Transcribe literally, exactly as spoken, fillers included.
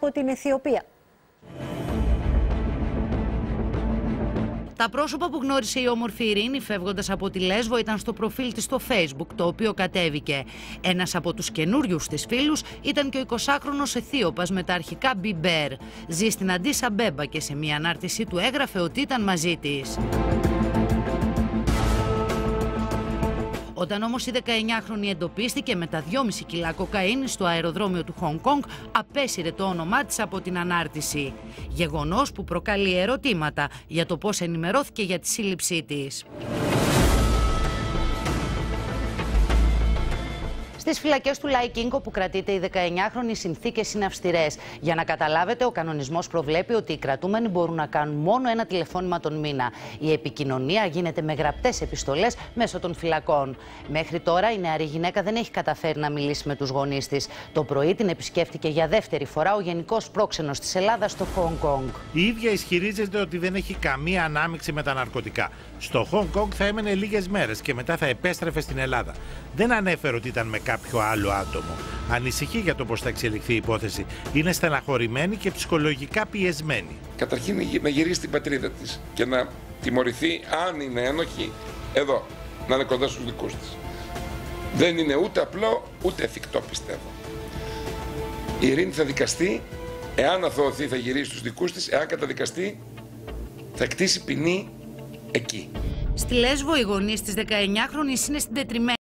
από την Αιθιοπία. Τα πρόσωπα που γνώρισε η όμορφη Ειρήνη φεύγοντας από τη Λέσβο ήταν στο προφίλ της στο Facebook, το οποίο κατέβηκε. Ένας από τους καινούριους της φίλους ήταν και ο εικοσάχρονος Αιθίωπας με τα αρχικά Μπιμπέρ. Ζει στην Αντίς Αμπέμπα και σε μια ανάρτησή του έγραφε ότι ήταν μαζί της. Όταν όμως η δεκαεννιάχρονη εντοπίστηκε με τα δυόμισι κιλά κοκαίνη στο αεροδρόμιο του Χονγκ Κονγκ, απέσυρε το όνομά της από την ανάρτηση. Γεγονός που προκαλεί ερωτήματα για το πώς ενημερώθηκε για τη σύλληψή της. Στις φυλακές του Λαϊκίνγκο που κρατείται η δεκαεννιάχρονη, οι συνθήκες είναι αυστηρές. Για να καταλάβετε, ο κανονισμός προβλέπει ότι οι κρατούμενοι μπορούν να κάνουν μόνο ένα τηλεφώνημα τον μήνα. Η επικοινωνία γίνεται με γραπτές επιστολές μέσω των φυλακών. Μέχρι τώρα η νεαρή γυναίκα δεν έχει καταφέρει να μιλήσει με τους γονείς της. Το πρωί την επισκέφτηκε για δεύτερη φορά ο Γενικός Πρόξενος της Ελλάδας στο Χονγκ Κονγκ. Η ίδια ισχυρίζεται ότι δεν έχει καμία ανάμειξη με τα ναρκωτικά. Στο Χονγκ Κονγκ θα έμενε λίγες μέρες και μετά θα επέστρεφε στην Ελλάδα. Δεν ανέφερε ότι ήταν με κάποιο άλλο άτομο. Ανησυχεί για το πώς θα εξελιχθεί η υπόθεση. Είναι στεναχωρημένη και ψυχολογικά πιεσμένη. Καταρχήν να γυρίσει στην πατρίδα της και να τιμωρηθεί, αν είναι ένοχη, εδώ, να είναι κοντά στους δικούς της. Δεν είναι ούτε απλό ούτε εφικτό, πιστεύω. Η Ειρήνη θα δικαστεί, εάν αθωωωθεί θα γυρίσει στους δικούς της, εάν καταδικαστεί θα εκτίσει ποινή εκεί. Στη Λέσβο οι γονείς της δεκαεννιάχρονης είναι συντετριμμένοι.